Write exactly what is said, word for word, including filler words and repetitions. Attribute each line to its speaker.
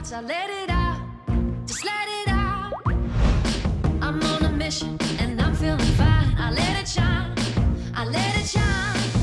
Speaker 1: thoughts, I let it out, just let it out. I'm on a mission and I'm feeling fine. I let it shine, I let it shine.